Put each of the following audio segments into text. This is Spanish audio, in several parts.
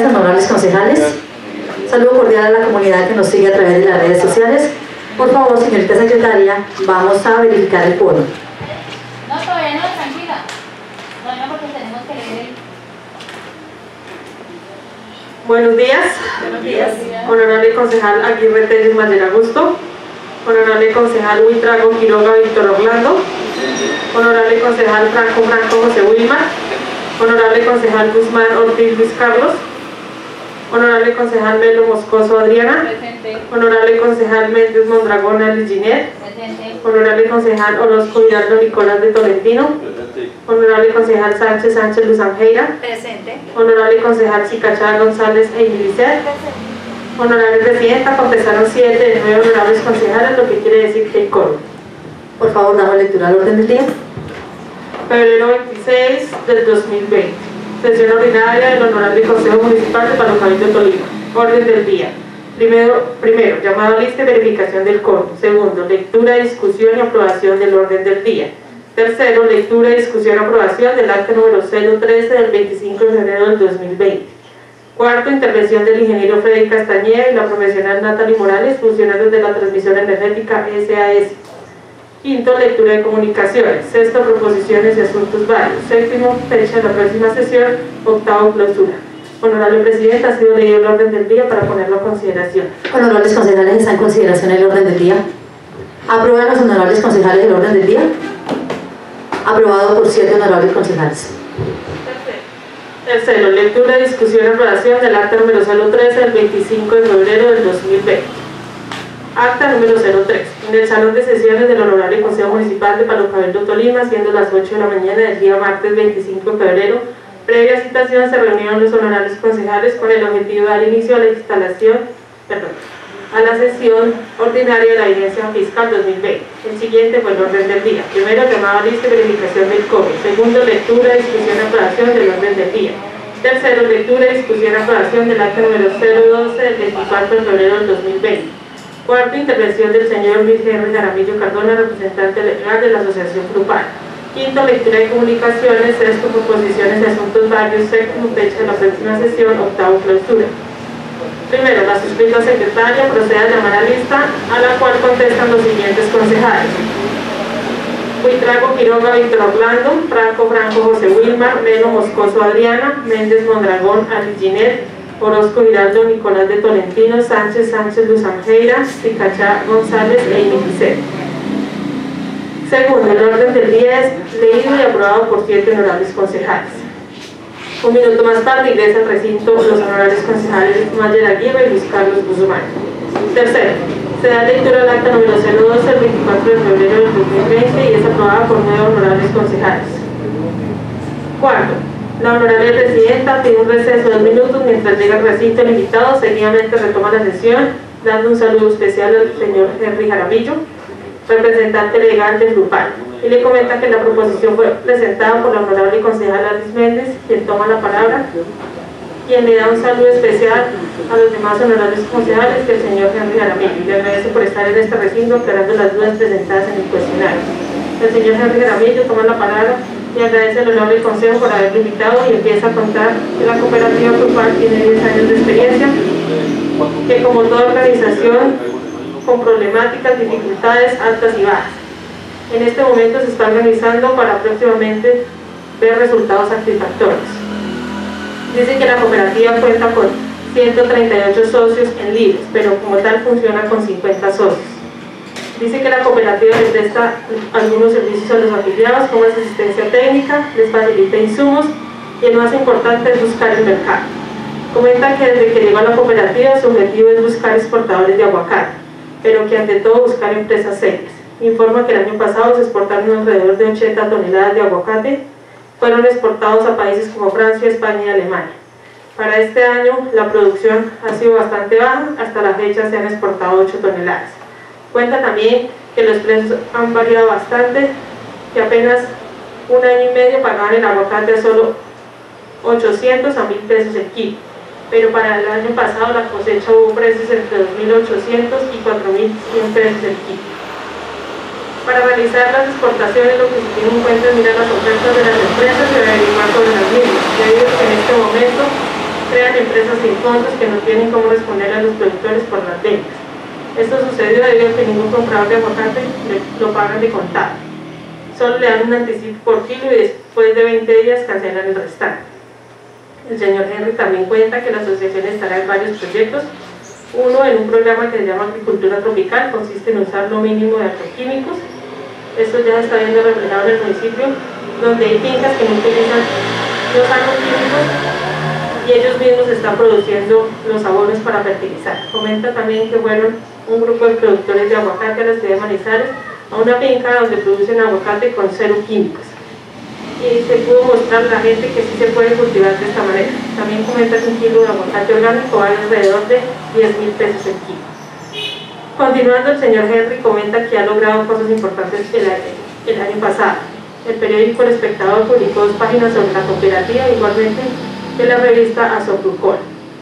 honorables concejales. Saludo cordial a la comunidad que nos sigue a través de las redes sociales. Por favor, señorita secretaria, vamos a verificar el quórum. No, todavía no, tranquila. Todavía no, porque tenemos que leer el... Buenos días. Buenos días. Honorable concejal Aguirre Telles Mayer Augusto. Honorable concejal Huitrago Quiroga Víctor Orlando. Honorable concejal Franco José Wilmar. Honorable concejal Guzmán Ortiz Luis Carlos. Honorable concejal Melo Moscoso Adriana. Presente. Honorable concejal Méndez Mondragón Alice Ginette. Presente. Honorable concejal Orozco Giraldo Nicolás de Tolentino. Honorable concejal Sánchez Luz Angeira. Presente. Honorable concejal Cicachá González e Ilicet. Honorable presidenta, contestaron 7 de 9 honorables concejales, lo que quiere decir que hay quórum. Por favor, damos lectura al orden del día. Febrero 26 del 2020. Sesión ordinaria del Honorable Consejo Municipal de Palo Cabildo, Tolima. Orden del día. Primero, llamado a lista y verificación del quórum. Segundo, lectura, discusión y aprobación del orden del día. Tercero, lectura, discusión y aprobación del acta número 013 del 25 de febrero del 2020. Cuarto, intervención del ingeniero Freddy Castañeda y la profesional Natalie Morales, funcionarios de la transmisión energética SAS. Quinto, lectura de comunicaciones. Sexto, proposiciones y asuntos varios. Séptimo, fecha de la próxima sesión. Octavo, clausura. Honorable Presidenta, ha sido leído el orden del día para ponerlo a consideración. Honorables concejales, ¿está en consideración el orden del día? ¿Aprueban los honorables concejales el orden del día? Aprobado por 7 honorables concejales. Tercero, lectura, discusión y aprobación del acta número 013 del 25 de febrero del 2020. Acta número 03. En el Salón de Sesiones del Honorable Consejo Municipal de Palo Cabildo, Tolima, siendo las 8 de la mañana del día martes 25 de febrero, previa citación se reunieron los honorables concejales con el objetivo de dar inicio a la sesión ordinaria de la evidencia fiscal 2020. El siguiente fue el orden del día. Primero, llamado a lista y verificación del COVID. Segundo, lectura, discusión y aprobación del orden del día. Tercero, lectura, discusión y aprobación del acta número 012 del 24 de febrero del 2020. Cuarto, intervención del señor Luis Henry Jaramillo Cardona, representante legal de la Asociación Grupal. Quinto, lectura de comunicaciones. Sexto, proposiciones y asuntos varios. Séptimo, fecha de la próxima sesión. Octavo, clausura. Primero, la suscrita secretaria procede a llamar a lista, a la cual contestan los siguientes concejales: Huitrago Quiroga Víctor Orlando, Franco José Wilmar, Melo Moscoso Adriana, Méndez Mondragón Alice Ginette, Orozco Giraldo Nicolás de Tolentino, Sánchez Luz Angeira, Cicachá González e Ilicet. Segundo, el orden del día es leído y aprobado por 7 honorables concejales. Un minuto más tarde ingresa al recinto los honorables concejales Mayer Aguirre y Luis Carlos Guzmán. Tercero, se da lectura al acta número 012 del 24 de febrero del 2020 y es aprobada por 9 honorables concejales. Cuarto, la honorable presidenta pide un receso de 2 minutos mientras llega al recinto el invitado. Seguidamente retoma la sesión, dando un saludo especial al señor Henry Jaramillo, representante legal del Grupal, y le comenta que la proposición fue presentada por la honorable concejala Alice Méndez, quien toma la palabra, quien le da un saludo especial a los demás honorables concejales que el señor Henry Jaramillo, y le agradece por estar en este recinto aclarando las dudas presentadas en el cuestionario. El señor Henry Jaramillo toma la palabra y agradece al honorable consejo por haberlo invitado y empieza a contar que la cooperativa Grupal tiene 10 años de experiencia, que como toda organización con problemáticas, dificultades altas y bajas. En este momento se está organizando para próximamente ver resultados satisfactorios. Dice que la cooperativa cuenta con 138 socios en libres, pero como tal funciona con 50 socios. Dice que la cooperativa le presta algunos servicios a los afiliados, como asistencia técnica, les facilita insumos y el más importante es buscar el mercado. Comenta que desde que llegó a la cooperativa su objetivo es buscar exportadores de aguacate, pero que ante todo buscar empresas serias. Informa que el año pasado se exportaron alrededor de 80 toneladas de aguacate, fueron exportados a países como Francia, España y Alemania. Para este año la producción ha sido bastante baja, hasta la fecha se han exportado 8 toneladas. Cuenta también que los precios han variado bastante, que apenas un año y medio pagaban el aguacate a solo 800 a 1000 pesos el kilo, pero para el año pasado la cosecha hubo precios entre 2.800 y 4.100 pesos el kilo. Para realizar las exportaciones lo que se tiene en cuenta es mirar las ofertas de las empresas y averiguar sobre las mismas, debido a que en este momento crean empresas sin fondos que no tienen cómo responder a los productores por las ventas. Esto sucedió debido a que ningún comprador de aguacate lo pagan de contado. Solo le dan un anticipo por kilo y después de 20 días cancelan el restante. El señor Henry también cuenta que la asociación estará en varios proyectos. Uno en un programa que se llama Agricultura Tropical, consiste en usar lo mínimo de agroquímicos. Esto ya se está viendo reflejado en el municipio, donde hay fincas que no utilizan los agroquímicos y ellos mismos están produciendo los abonos para fertilizar. Comenta también que fueron un grupo de productores de aguacate a la ciudad de Manizales a una finca donde producen aguacate con 0 químicos. Y se pudo mostrar a la gente que sí se puede cultivar de esta manera. También comenta que un kilo de aguacate orgánico vale alrededor de 10.000 pesos el kilo. Continuando, el señor Henry comenta que ha logrado cosas importantes el año pasado. El periódico El Espectador publicó 2 páginas sobre la cooperativa, igualmente que la revista Azofrucol.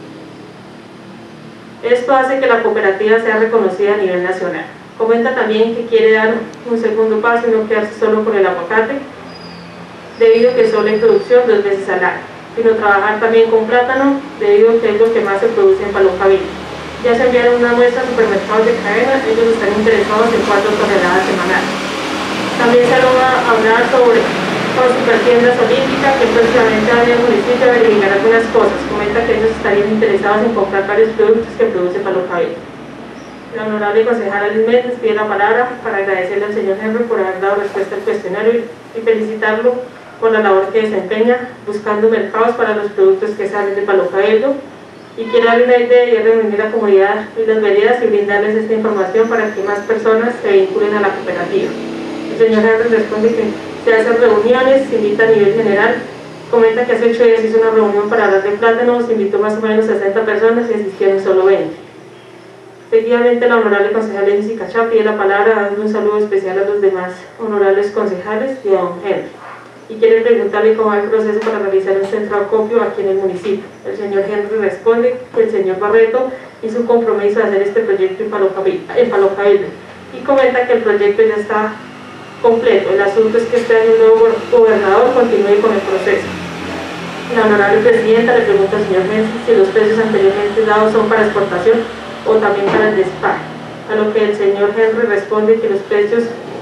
Esto hace que la cooperativa sea reconocida a nivel nacional. Comenta también que quiere dar un segundo paso y no quedarse solo con el aguacate, debido a que solo hay producción 2 veces al año, sino trabajar también con plátano, debido a que es lo que más se produce en Palocavilla. Ya se enviaron una muestra a supermercados de cadena, ellos están interesados en 4 toneladas semanales. También se va a hablar sobre con Supertiendas Olímpicas, que próximamente va a ir al municipio a verificar algunas cosas. Comenta que ellos estarían interesados en comprar varios productos que produce Palocavilla. La honorable concejala Liz Méndez pide la palabra para agradecerle al señor Henry por haber dado respuesta al cuestionario y felicitarlo por la labor que desempeña buscando mercados para los productos que salen de Palocavilla, y quiere darle una idea y reunir a la comunidad y las veredas y brindarles esta información para que más personas se vinculen a la cooperativa. El señor Henry responde que se hacen reuniones, se invita a nivel general. Comenta que hace 8 días hizo una reunión para hablar de plátanos, se invitó más o menos a 60 personas y asistieron solo 20. Seguidamente, la honorable concejala Elsie Cachá pide la palabra, dando un saludo especial a los demás honorables concejales y a don Henry. Y quiere preguntarle cómo va el proceso para realizar un centro de acopio aquí en el municipio. El señor Henry responde que el señor Barreto hizo un compromiso de hacer este proyecto en Palocavilla y comenta que el proyecto ya está completo. El asunto es que este año el nuevo gobernador continúe con el proceso. La honorable presidenta le pregunta al señor Henry si los precios anteriormente dados son para exportación o también para el despacho, a lo que el señor Henry responde que los precios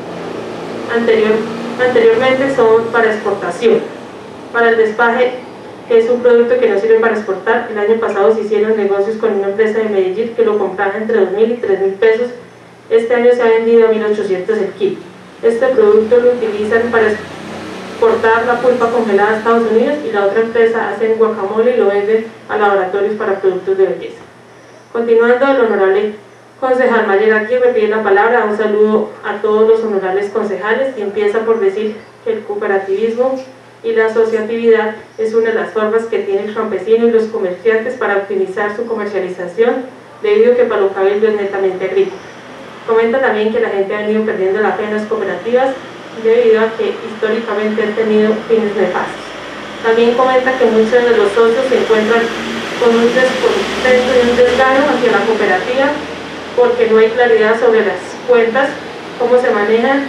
anteriormente son para exportación. Para el despaje, que es un producto que no sirve para exportar, el año pasado se hicieron negocios con una empresa de Medellín que lo compraba entre 2.000 y 3.000 pesos. Este año se ha vendido a 1.800 el kilo. Este producto lo utilizan para exportar la pulpa congelada a Estados Unidos, y la otra empresa hace guacamole y lo vende a laboratorios para productos de belleza. Continuando, el honorable concejal Mayer Aguirre pide la palabra, un saludo a todos los honorables concejales, y empieza por decir que el cooperativismo y la asociatividad es una de las formas que tiene el campesino y los comerciantes para optimizar su comercialización, debido a que Palocavilla es netamente agrícola. Comenta también que la gente ha venido perdiendo la fe en las cooperativas debido a que históricamente han tenido fines nefastos. También comenta que muchos de los socios se encuentran con un descontento y un desgano hacia la cooperativa porque no hay claridad sobre las cuentas, cómo se maneja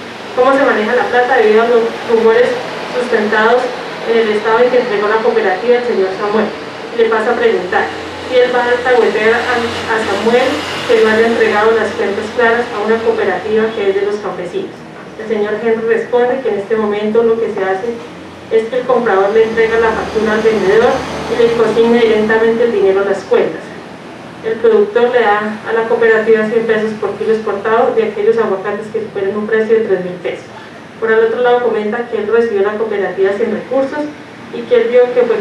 la plata debido a los rumores sustentados en el estado en que entregó la cooperativa el señor Samuel. Le pasa a preguntar si él va a alcahuetear a Samuel que no haya entregado las cuentas claras a una cooperativa que es de los campesinos. El señor Henry responde que en este momento lo que se hace es que el comprador le entrega la factura al vendedor y le consigna directamente el dinero a las cuentas. El productor le da a la cooperativa 100 pesos por kilo exportado de aquellos aguacates que superen un precio de 3.000 pesos. Por el otro lado, comenta que él recibió la cooperativa sin recursos y que él vio que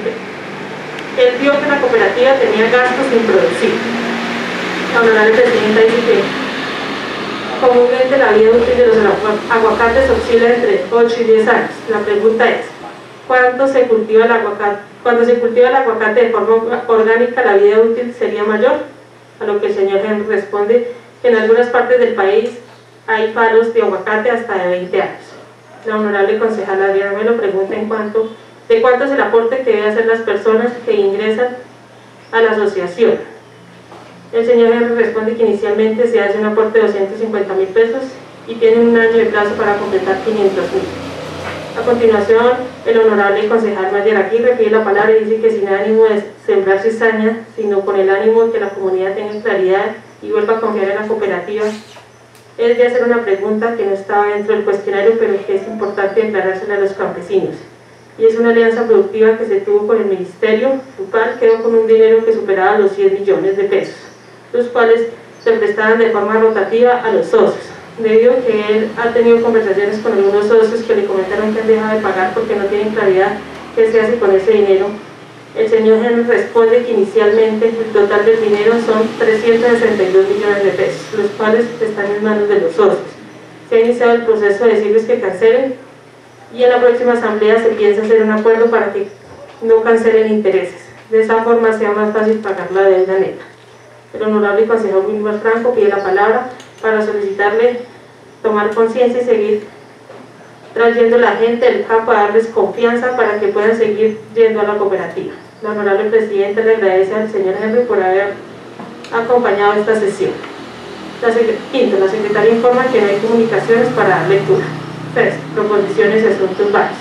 la cooperativa tenía gastos sin producir. La honorable presidenta dice que comúnmente la vida útil de los aguacates oscila entre 8 y 10 años. La pregunta es, cuando se cultiva el aguacate de forma orgánica, la vida útil sería mayor, a lo que el señor Henry responde que en algunas partes del país hay palos de aguacate hasta de 20 años. La honorable concejala Adriana me lo pregunta de cuánto es el aporte que deben hacer las personas que ingresan a la asociación. El señor Henry responde que inicialmente se hace un aporte de 250.000 pesos y tienen un año de plazo para completar 500.000. A continuación, el honorable concejal Mayer Aguirre pide la palabra y dice que sin ánimo de sembrar cizaña, sino con el ánimo de que la comunidad tenga claridad y vuelva a confiar en la cooperativa, es de hacer una pregunta que no estaba dentro del cuestionario, pero que es importante aclarársela a los campesinos. Y es una alianza productiva que se tuvo con el Ministerio, el cual quedó con un dinero que superaba los 100 millones de pesos, los cuales se prestaban de forma rotativa a los socios. Debido a que él ha tenido conversaciones con algunos socios que le comentaron que han dejado de pagar porque no tienen claridad qué se hace con ese dinero, el señor Henry responde que inicialmente el total del dinero son 362 millones de pesos, los cuales están en manos de los socios. Se ha iniciado el proceso de decirles que cancelen y en la próxima asamblea se piensa hacer un acuerdo para que no cancelen intereses. De esa forma sea más fácil pagar la deuda neta. El honorable concejal Wilmar Franco pide la palabra para solicitarle tomar conciencia y seguir trayendo a la gente del campo a darles confianza para que puedan seguir yendo a la cooperativa. La honorable presidenta le agradece al señor Henry por haber acompañado esta sesión. Quinto, la secretaria informa que no hay comunicaciones para dar lectura. 3. Proposiciones y asuntos varios.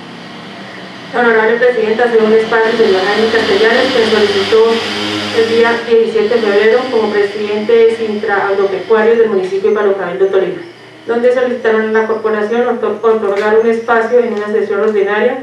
La honorable presidenta hace un espacio al señor Jaime Castellanos, que solicitó el día 17 de febrero como presidente de Sintra Agropecuario del municipio de Palo Cabildo, Tolima, donde solicitaron a la corporación otorgar un espacio en una sesión ordinaria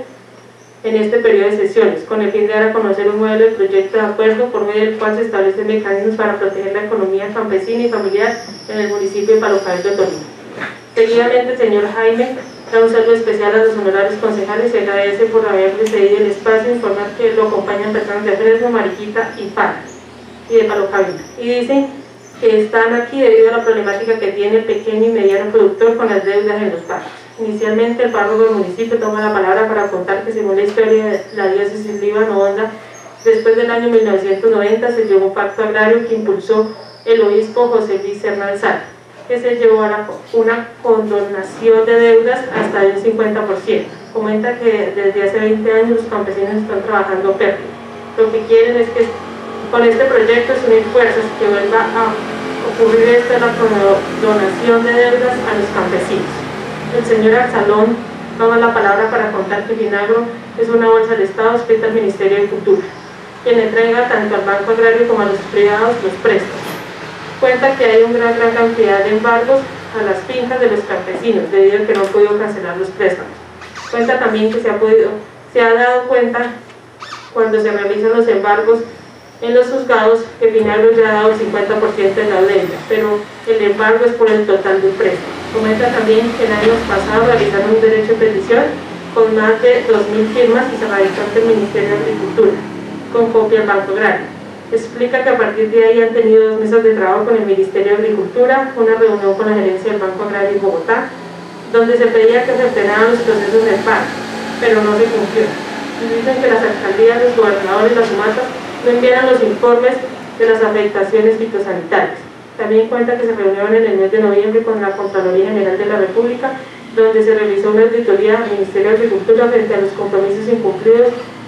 en este periodo de sesiones, con el fin de dar a conocer un modelo de proyecto de acuerdo por medio del cual se establecen mecanismos para proteger la economía campesina y familiar en el municipio de Palo Cabildo, Tolima. Seguidamente, el señor Jaime da un saludo especial a los honorables concejales y agradece por haberles cedido el espacio e informar que lo acompañan personas de Fresno, Mariquita y Fara y de Palo Cabildo. Y dicen que están aquí debido a la problemática que tiene el pequeño y mediano productor con las deudas en los pagos. Inicialmente, el párroco del municipio toma la palabra para contar que según la historia de la diócesis Líbano-Honda, después del año 1990 se llevó un pacto agrario que impulsó el obispo José Luis Hernán Sal, que se llevó a una condonación de deudas hasta del 50%. Comenta que desde hace 20 años los campesinos están trabajando pérdida. Lo que quieren es que con este proyecto es unir fuerzas, que vuelva a ocurrir la condonación de deudas a los campesinos. El señor Arsalón toma la palabra para contar que Finagro es una bolsa de Estado adscrita al Ministerio de Cultura, quien entrega tanto al Banco Agrario como a los privados los préstamos. Cuenta que hay una gran cantidad de embargos a las fincas de los campesinos debido a que no han podido cancelar los préstamos. Cuenta también que se ha dado cuenta cuando se realizan los embargos en los juzgados que Finagro ya ha dado el 50% de la deuda, pero el embargo es por el total del préstamo. Comenta también que el año pasado realizaron un derecho de petición con más de 2.000 firmas y se radicó ante el Ministerio de Agricultura, con copia al Banco Agrario. Explica que a partir de ahí han tenido 2 mesas de trabajo con el Ministerio de Agricultura, una reunión con la gerencia del Banco Agrario en Bogotá, donde se pedía que se frenaran los procesos de pago, pero no se cumplió. Y dicen que las alcaldías, los gobernadores, las sumatas no enviaron los informes de las afectaciones fitosanitarias. También cuenta que se reunieron en el mes de noviembre con la Contraloría General de la República, donde se realizó una auditoría al Ministerio de Agricultura frente a los compromisos incumplidos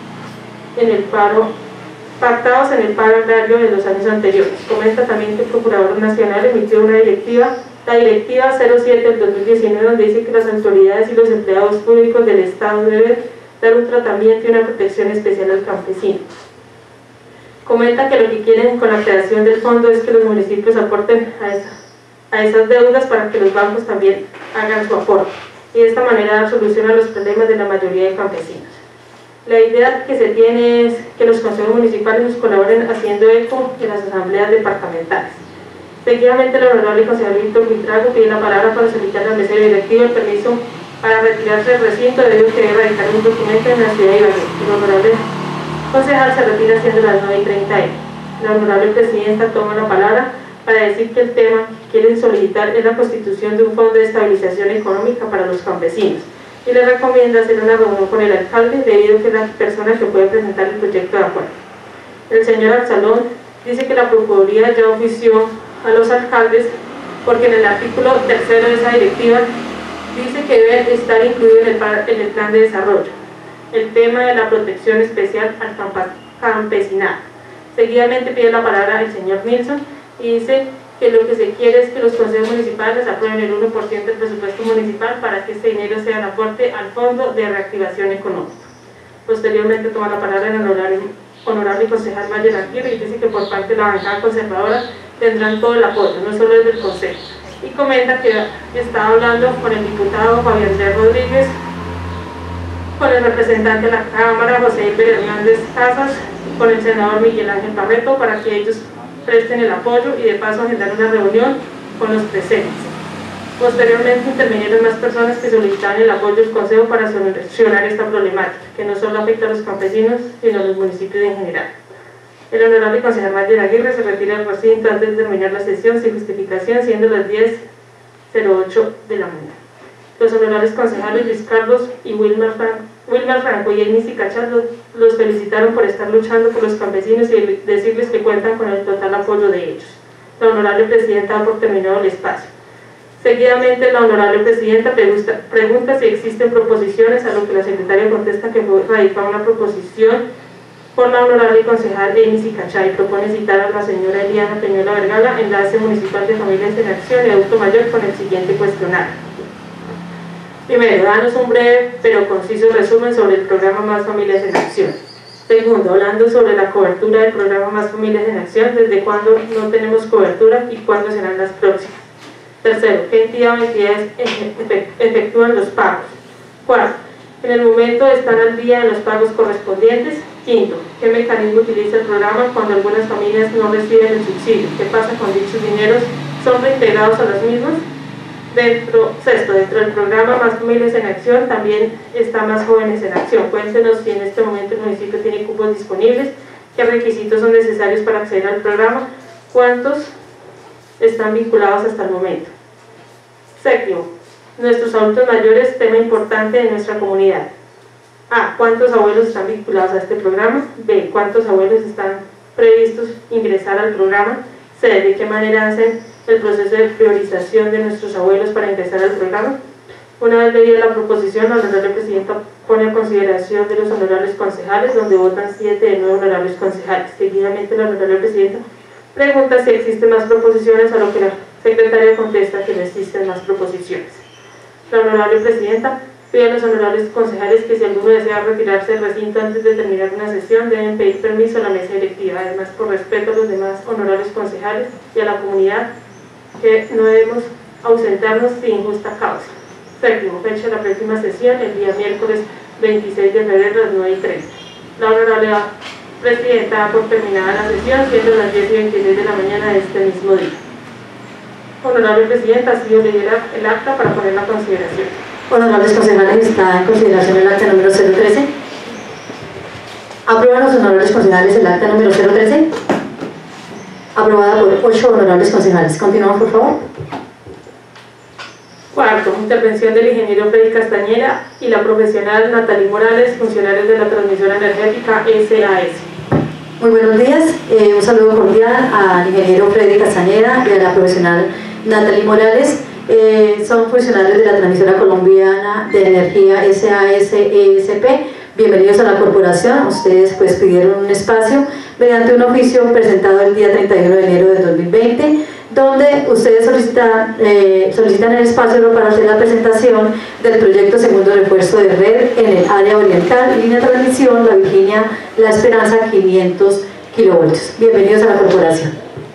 en el paro pactados en el paro agrario de los años anteriores. Comenta también que el Procurador Nacional emitió una directiva, la Directiva 07 del 2019, donde dice que las autoridades y los empleados públicos del Estado deben dar un tratamiento y una protección especial al campesino. Comenta que lo que quieren con la creación del fondo es que los municipios aporten a esas deudas para que los bancos también hagan su aporte y de esta manera dar solución a los problemas de la mayoría de campesinos. La idea que se tiene es que los consejos municipales nos colaboren haciendo eco de las asambleas departamentales. Seguidamente, el honorable concejal Víctor Buitrago pide la palabra para solicitar al mesero directivo el permiso para retirarse del recinto debido a que debe radicar un documento en la ciudad de Ibagué. El honorable concejal se retira siendo las 9:30 am. La honorable presidenta toma la palabra para decir que el tema que quieren solicitar es la constitución de un fondo de estabilización económica para los campesinos y le recomienda hacer una reunión con el alcalde debido a que es la persona que puede presentar el proyecto de acuerdo. El señor Arsalón dice que la Procuraduría ya ofició a los alcaldes porque en el artículo 3 de esa directiva dice que debe estar incluido en el plan de desarrollo el tema de la protección especial al campesinado. Seguidamente pide la palabra el señor Nilsson y dice que lo que se quiere es que los consejos municipales aprueben el 1% del presupuesto municipal para que este dinero sea el aporte al Fondo de Reactivación Económica. Posteriormente toma la palabra el honorable concejal Mayer Aguirre y dice que por parte de la bancada conservadora tendrán todo el apoyo, no solo desde el Consejo. Y comenta que está hablando con el diputado Fabián Andrés Rodríguez, con el representante de la Cámara, José Iber Hernández Casas, con el senador Miguel Ángel Barreto, para que ellos presten el apoyo y de paso agendar una reunión con los presentes. Posteriormente intervinieron más personas que solicitaban el apoyo del Consejo para solucionar esta problemática, que no solo afecta a los campesinos, sino a los municipios en general. El honorable concejal Mayer Aguirre se retira del recinto antes de terminar la sesión sin justificación, siendo las 10:08 de la mañana. Los honorables concejales Luis Carlos y Wilmar Franco y Amy Sicachas los felicitaron por estar luchando por los campesinos y decirles que cuentan con el total apoyo de ellos. La honorable presidenta da por terminado el espacio. Seguidamente, la honorable presidenta pregunta si existen proposiciones, a lo que la secretaria contesta que fue radicada una proposición por la honorable concejal Amy Sicachá y propone citar a la señora Eliana Peñuela Vergara, enlace municipal de Familias en Acción y Adulto Mayor, con el siguiente cuestionario. Primero, danos un breve pero conciso resumen sobre el programa Más Familias en Acción. Segundo, hablando sobre la cobertura del programa Más Familias en Acción, desde cuándo no tenemos cobertura y cuándo serán las próximas. Tercero, qué entidad o entidades efectúan los pagos. Cuarto, en el momento están al día en los pagos correspondientes. Quinto, qué mecanismo utiliza el programa cuando algunas familias no reciben el subsidio. ¿Qué pasa con dichos dineros? ¿Son reintegrados a las mismas? Sexto, dentro del programa Más Familias en Acción también está Más Jóvenes en Acción. Cuéntenos si en este momento el municipio tiene cupos disponibles, qué requisitos son necesarios para acceder al programa, cuántos están vinculados hasta el momento. Séptimo, nuestros adultos mayores, tema importante de nuestra comunidad. A. ¿Cuántos abuelos están vinculados a este programa? B. ¿Cuántos abuelos están previstos ingresar al programa? C. ¿De qué manera hacen el proceso de priorización de nuestros abuelos para ingresar al programa? Una vez leída la proposición, la honorable presidenta pone a consideración de los honorables concejales, donde votan 7 de 9 honorables concejales. Seguidamente, la honorable presidenta pregunta si existen más proposiciones, a lo que la secretaria contesta que no existen más proposiciones. La honorable presidenta pide a los honorables concejales que si alguno desea retirarse del recinto antes de terminar una sesión, deben pedir permiso a la mesa directiva. Además, por respeto a los demás honorables concejales y a la comunidad, que no debemos ausentarnos sin justa causa. Séptimo, fecha de la próxima sesión, el día miércoles 26 de febrero a las 9:30. La honorable presidenta da por terminada la sesión, siendo las 10:26 de la mañana de este mismo día. Honorable presidenta, ha sido leída el acta para ponerla a consideración. Honorables concejales, está en consideración el acta número 013. ¿Aprueban los honorables concejales el acta número 013? Aprobada por 8 honorables concejales. Continuamos, por favor. Cuarto, intervención del ingeniero Freddy Castañeda y la profesional Natalie Morales, funcionarios de la transmisora energética SAS. Muy buenos días. Un saludo cordial al ingeniero Freddy Castañeda y a la profesional Natalie Morales. Son funcionarios de la transmisora colombiana de energía SAS-ESP. Bienvenidos a la corporación. Ustedes pues pidieron un espacio mediante un oficio presentado el día 31 de enero de 2020, donde ustedes solicitan el espacio para hacer la presentación del proyecto segundo refuerzo de red en el área oriental, línea de transmisión La Virginia, La Esperanza, 500 kilovoltios. Bienvenidos a la corporación.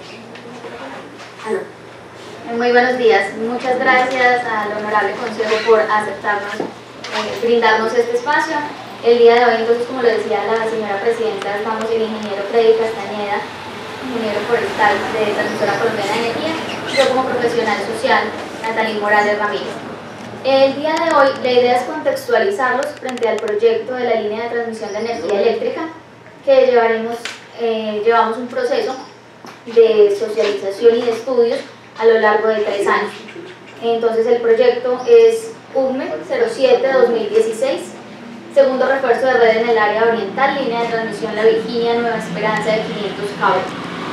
Muy buenos días. Muchas gracias al honorable consejo por aceptarnos, brindarnos este espacio. El día de hoy, entonces, como lo decía la señora presidenta, estamos el ingeniero Freddy Castañeda, ingeniero forestal de Transmisora Colombiana de Energía, y yo como profesional social, Natalie Morales Ramírez. El día de hoy, la idea es contextualizarlos frente al proyecto de la línea de transmisión de energía eléctrica, que llevamos un proceso de socialización y de estudios a lo largo de 3 años. Entonces, el proyecto es UME 07-2016, segundo refuerzo de red en el área oriental, línea de transmisión La Virginia, Nueva Esperanza de 500 kV.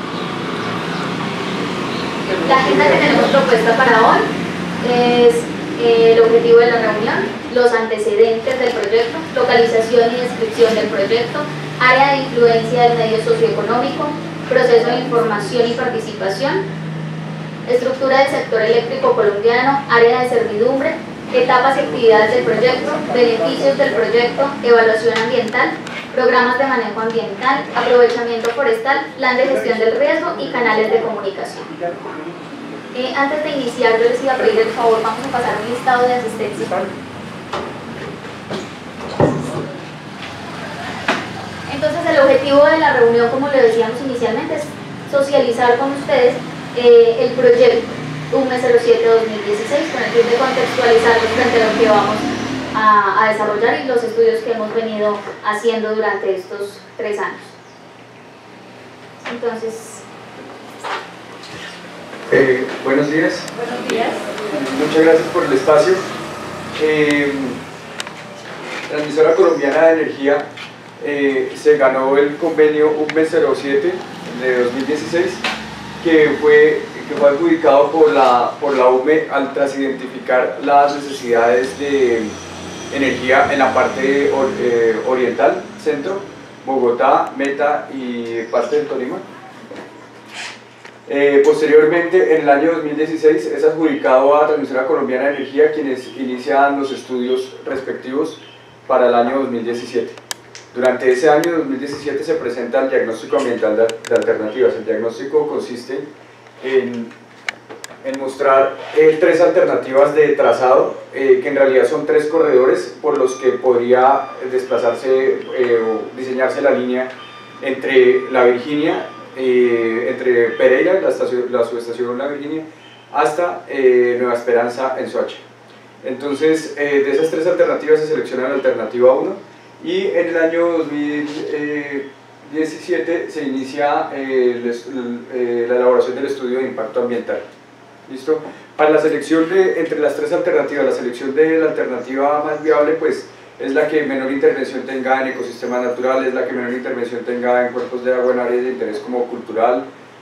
La agenda que tenemos propuesta para hoy es el objetivo de la reunión, los antecedentes del proyecto, localización y descripción del proyecto, área de influencia del medio socioeconómico, proceso de información y participación, estructura del sector eléctrico colombiano, área de servidumbre, etapas y actividades del proyecto, beneficios del proyecto, evaluación ambiental, programas de manejo ambiental, aprovechamiento forestal, plan de gestión del riesgo y canales de comunicación. Antes de iniciar, yo les iba a pedir el favor, vamos a pasar un listado de asistencia. Entonces, el objetivo de la reunión, como le decíamos inicialmente, es socializar con ustedes el proyecto UME 07-2016 con el fin de contextualizarlos frente a lo que vamos a desarrollar y los estudios que hemos venido haciendo durante estos 3 años. Entonces... buenos días. Buenos días. Muchas gracias por el espacio. Transmisora Colombiana de Energía se ganó el convenio UME 07 de 2016 que fue adjudicado por la UME tras identificar las necesidades de energía en la parte oriental, centro, Bogotá, Meta y parte del Tolima. Posteriormente, en el año 2016, es adjudicado a Transmisora Colombiana de Energía, quienes inician los estudios respectivos para el año 2017. Durante ese año 2017 se presenta el diagnóstico ambiental de alternativas. El diagnóstico consiste en mostrar 3 alternativas de trazado, que en realidad son 3 corredores por los que podría desplazarse o diseñarse la línea entre La Virginia, entre Pereira, la subestación La Virginia, hasta Nueva Esperanza en Soacha. Entonces, de esas 3 alternativas se selecciona la alternativa 1 y en el año 2017 se inicia la elaboración del estudio de impacto ambiental. ¿Listo? Para la selección entre las 3 alternativas, la selección de la alternativa más viable pues es la que menor intervención tenga en ecosistemas naturales, la que menor intervención tenga en cuerpos de agua en áreas de interés como cultural,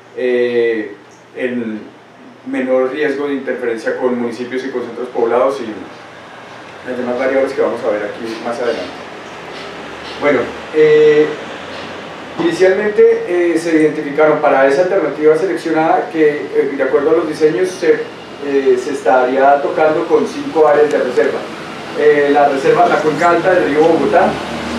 el menor riesgo de interferencia con municipios y con centros poblados y las demás variables que vamos a ver aquí más adelante. Bueno, inicialmente se identificaron para esa alternativa seleccionada que de acuerdo a los diseños se estaría tocando con 5 áreas de reserva. La reserva, la cuenca alta del río Bogotá,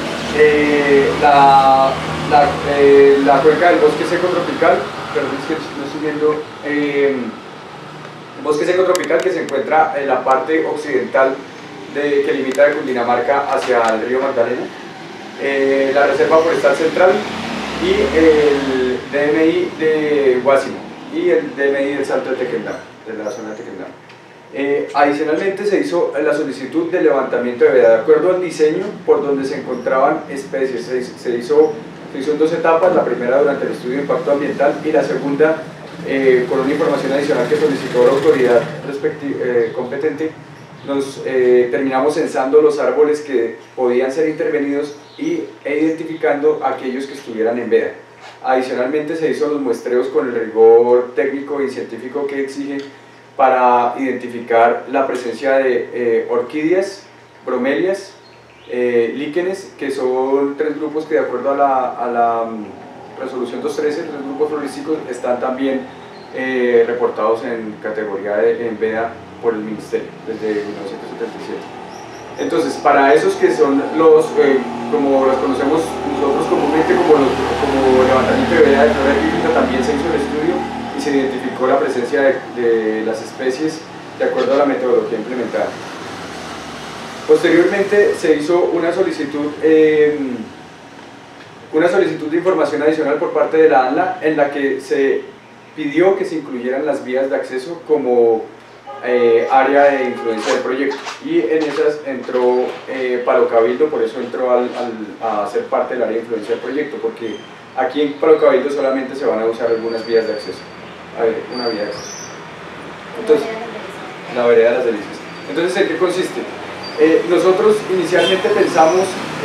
la cuenca del bosque seco tropical, perdón, es que no estoy viendo, el bosque seco tropical que se encuentra en la parte occidental que limita de Cundinamarca hacia el río Magdalena, la reserva forestal central y el DMI de Guásimo y el DMI del Salto de Tequendama, de la zona de Tequendama. Adicionalmente se hizo la solicitud de levantamiento de veda de acuerdo al diseño por donde se encontraban especies. Se hizo en 2 etapas, la primera durante el estudio de impacto ambiental y la segunda con una información adicional que solicitó la autoridad competente. Terminamos censando los árboles que podían ser intervenidos e identificando aquellos que estuvieran en veda. Adicionalmente se hizo los muestreos con el rigor técnico y científico que exige para identificar la presencia de orquídeas, bromelias, líquenes, que son 3 grupos que de acuerdo a la resolución 213, 3 grupos florísticos, están también reportados en categoría en veda por el Ministerio desde 1977. Entonces, para esos que son los, como los conocemos nosotros comúnmente como levantamiento de veda de flora epífita, también se hizo el estudio y se identificó la presencia de las especies de acuerdo a la metodología implementada. Posteriormente se hizo una solicitud de información adicional por parte de la ANLA en la que se pidió que se incluyeran las vías de acceso como área de influencia del proyecto, y en esas entró Palo Cabildo, por eso entró a ser parte del área de influencia del proyecto, porque aquí en Palo Cabildo solamente se van a usar algunas vías de acceso. A ver, una vía de acceso. Entonces, la vereda de las Delicias. Entonces, ¿en qué consiste? Nosotros inicialmente pensamos,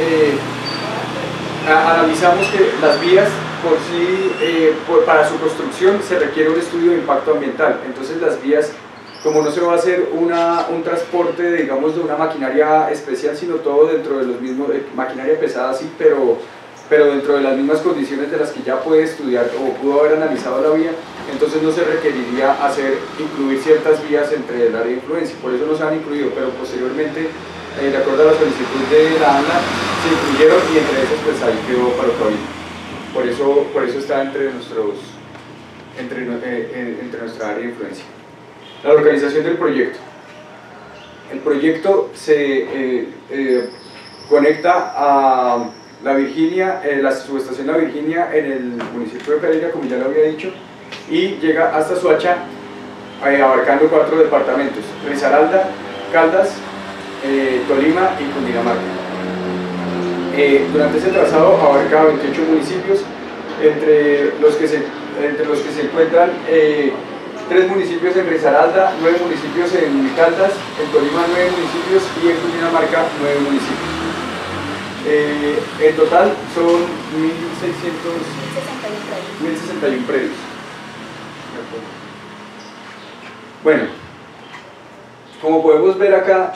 analizamos que las vías por sí, para su construcción se requiere un estudio de impacto ambiental. Entonces las vías, como no se va a hacer un transporte, digamos, de una maquinaria especial, sino todo dentro de los mismos, maquinaria pesada sí, pero pero dentro de las mismas condiciones de las que ya puede estudiar o pudo haber analizado la vía, entonces no se requeriría incluir ciertas vías entre el área de influencia, por eso no se han incluido, pero posteriormente, de acuerdo a la solicitud de la ANLA, se incluyeron y entre esas pues ahí quedó Parocavillo. Por eso está entre nuestra área de influencia. La localización del proyecto. El proyecto se conecta a La Virginia, la subestación La Virginia en el municipio de Pereira, como ya lo había dicho, y llega hasta Soacha, abarcando 4 departamentos: Risaralda, Caldas, Tolima y Cundinamarca. Durante ese trazado abarca 28 municipios, entre los que se encuentran 3 municipios en Risaralda, 9 municipios en Caldas, en Tolima 9 municipios y en Cundinamarca 9 municipios. En total son 1.061 predios. Bueno, como podemos ver acá,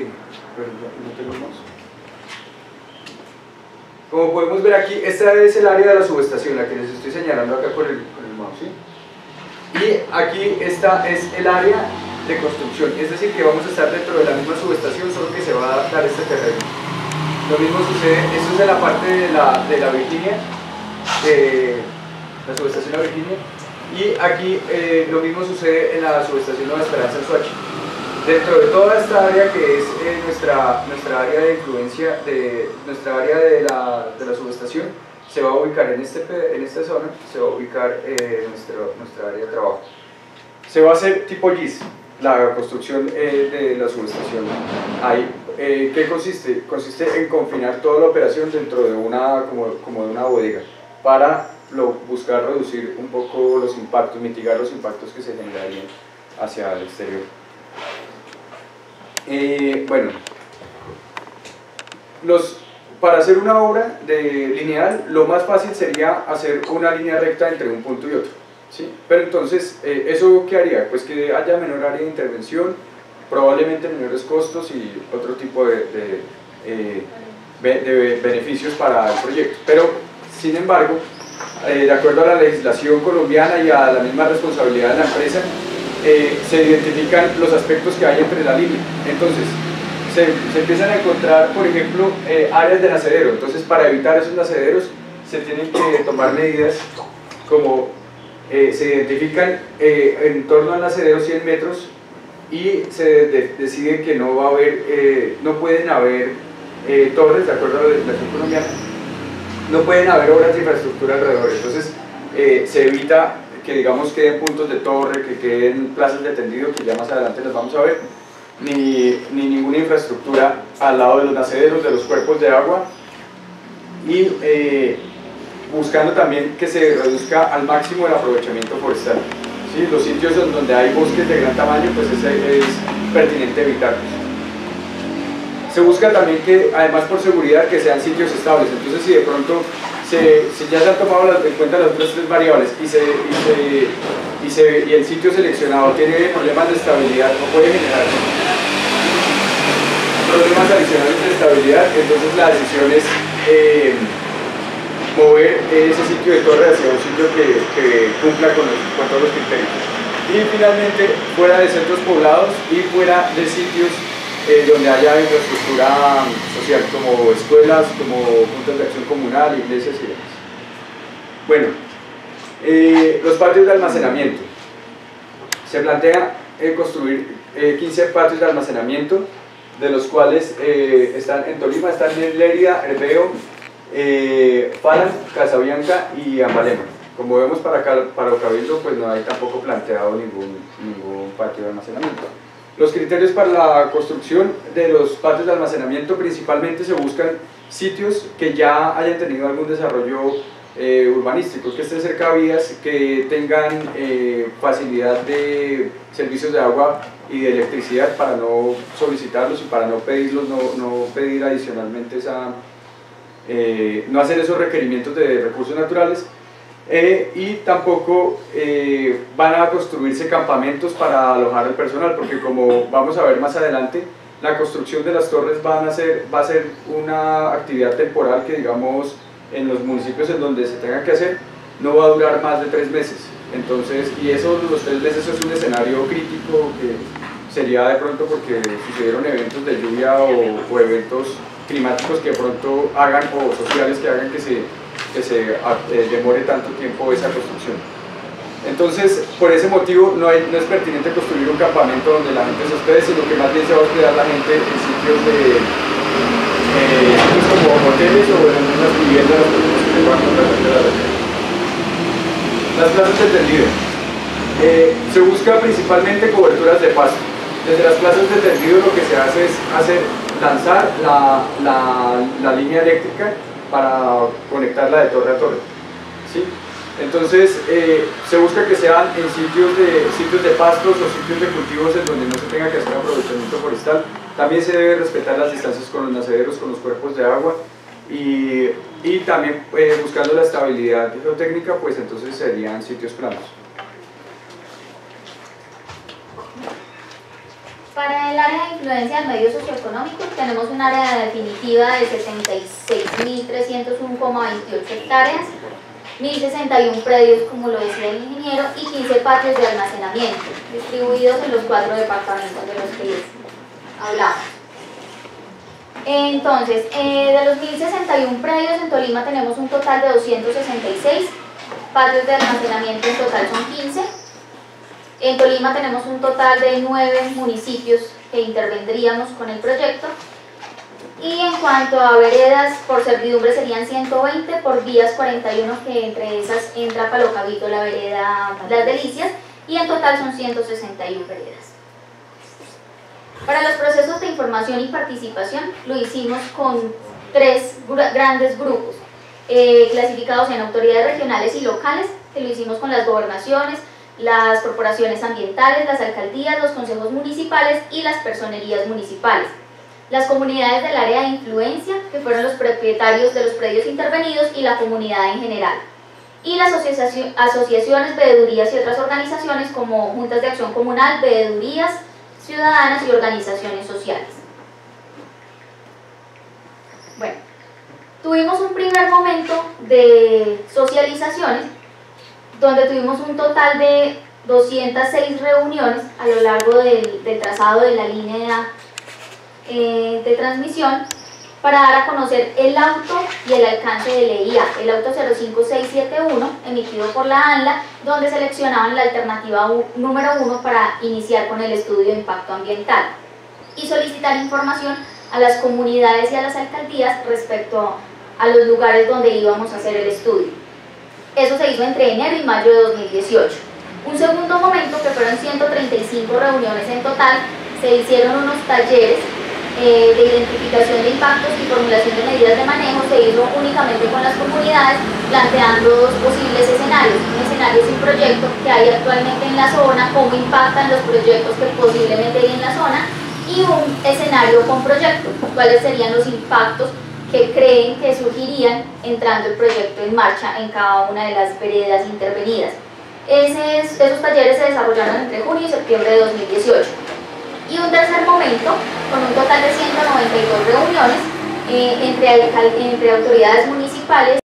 como podemos ver aquí, esta es el área de la subestación, la que les estoy señalando acá con el mouse, ¿sí? Y aquí esta es el área de construcción, es decir, que vamos a estar dentro de la misma subestación, solo que se va a adaptar este terreno. Lo mismo sucede, esto es de la parte de la Virginia, la subestación de la Virginia, y aquí lo mismo sucede en la subestación Nueva Esperanza en Soacha. Dentro de toda esta área que es nuestra área de influencia, nuestra área de la subestación, se va a ubicar en esta zona, se va a ubicar nuestra área de trabajo. Se va a hacer tipo GIS, la construcción de la subestación. Ahí, ¿qué consiste? Consiste en confinar toda la operación dentro de como de una bodega, para buscar reducir un poco los impactos, mitigar los impactos que se generarían hacia el exterior. Bueno, para hacer una obra lineal, lo más fácil sería hacer una línea recta entre un punto y otro, ¿sí? Pero entonces, ¿eso qué haría? Pues que haya menor área de intervención, probablemente menores costos y otro tipo de beneficios para el proyecto. Pero, sin embargo, de acuerdo a la legislación colombiana y a la misma responsabilidad de la empresa, se identifican los aspectos que hay entre la línea. Entonces, se empiezan a encontrar, por ejemplo, áreas de nacedero. Entonces, para evitar esos nacederos, se tienen que tomar medidas como se identifican en torno al nacedero 100 metros y se decide que no va a haber, no pueden haber torres, de acuerdo a la legislación colombiana, no pueden haber obras de infraestructura alrededor. Entonces, se evita que, digamos, queden puntos de torre, que queden plazas de tendido, que ya más adelante las vamos a ver, ni ninguna infraestructura al lado de los nacederos, de los cuerpos de agua, y buscando también que se reduzca al máximo el aprovechamiento forestal, ¿sí? Los sitios donde hay bosques de gran tamaño, pues es pertinente evitarlos. Se busca también que, además por seguridad, que sean sitios estables. Entonces, si de pronto si ya se han tomado en cuenta las otras 3 variables y el sitio seleccionado tiene problemas de estabilidad o puede generar problemas adicionales de estabilidad, entonces la decisión es mover ese sitio de torre hacia un sitio que cumpla con todos los criterios. Y finalmente, fuera de centros poblados y fuera de sitios donde haya infraestructura social, como escuelas, como puntos de acción comunal, iglesias y demás. Bueno, los patios de almacenamiento. Se plantea construir 15 patios de almacenamiento, de los cuales están en Tolima, están en Lérida, Herbeo, Falan, Casabianca y Ambalema. Como vemos para Cabildo, pues no hay tampoco planteado ningún patio de almacenamiento. Los criterios para la construcción de los patios de almacenamiento: principalmente se buscan sitios que ya hayan tenido algún desarrollo urbanístico, que estén cerca de vías, que tengan facilidad de servicios de agua y de electricidad para no solicitarlos y para no pedirlos, no pedir adicionalmente no hacer esos requerimientos de recursos naturales. Y tampoco van a construirse campamentos para alojar al personal, porque como vamos a ver más adelante, la construcción de las torres va a ser una actividad temporal que, digamos, en los municipios en donde se tenga que hacer, no va a durar más de 3 meses. Entonces, y eso, los 3 meses es un escenario crítico que sería de pronto porque sucedieron eventos de lluvia o eventos climáticos que de pronto hagan, o sociales que hagan que se demore tanto tiempo esa construcción. Entonces, por ese motivo no es pertinente construir un campamento donde la gente se hospede, sino que más bien se va a hospedar la gente en sitios como hoteles o en unas viviendas que se puedan encontrar de la región. Las plazas de tendido. Se busca principalmente coberturas de pasto. Desde las plazas de tendido lo que se hace es lanzar la línea eléctrica para conectarla de torre a torre. ¿Sí? Entonces, se busca que sean en sitios de pastos o sitios de cultivos en donde no se tenga que hacer aprovechamiento forestal. También se debe respetar las distancias con los nacederos, con los cuerpos de agua, y también buscando la estabilidad geotécnica, pues entonces serían sitios planos. Para el área de influencia del medio socioeconómico tenemos un área definitiva de 76.301,28 hectáreas, 1.061 predios, como lo decía el ingeniero, y 15 patios de almacenamiento, distribuidos en los 4 departamentos de los que les hablamos. Entonces, de los 1.061 predios en Tolima tenemos un total de 266, patios de almacenamiento en total son 15. En Tolima tenemos un total de 9 municipios que intervendríamos con el proyecto. Y en cuanto a veredas, por servidumbre serían 120, por vías 41, que entre esas entra Palocabito, la vereda Las Delicias, y en total son 161 veredas. Para los procesos de información y participación lo hicimos con 3 grandes grupos, clasificados en autoridades regionales y locales, que lo hicimos con las gobernaciones, las corporaciones ambientales, las alcaldías, los consejos municipales y las personerías municipales. Las comunidades del área de influencia, que fueron los propietarios de los predios intervenidos, y la comunidad en general. Y las asociaciones, veedurías y otras organizaciones como juntas de acción comunal, veedurías ciudadanas y organizaciones sociales. Bueno, tuvimos un primer momento de socializaciones donde tuvimos un total de 206 reuniones a lo largo del trazado de la línea de transmisión, para dar a conocer el auto y el alcance de EIA, el auto 05671 emitido por la ANLA, donde seleccionaban la alternativa número 1 para iniciar con el estudio de impacto ambiental, y solicitar información a las comunidades y a las alcaldías respecto a los lugares donde íbamos a hacer el estudio. Eso se hizo entre enero y mayo de 2018. Un segundo momento, que fueron 135 reuniones en total, se hicieron unos talleres de identificación de impactos y formulación de medidas de manejo. Se hizo únicamente con las comunidades, planteando 2 posibles escenarios: un escenario sin proyecto que hay actualmente en la zona, cómo impactan los proyectos que posiblemente hay en la zona, y un escenario con proyecto, cuáles serían los impactos que creen que surgirían entrando el proyecto en marcha en cada una de las veredas intervenidas. Esos talleres se desarrollaron entre junio y septiembre de 2018. Y un tercer momento, con un total de 192 reuniones entre autoridades municipales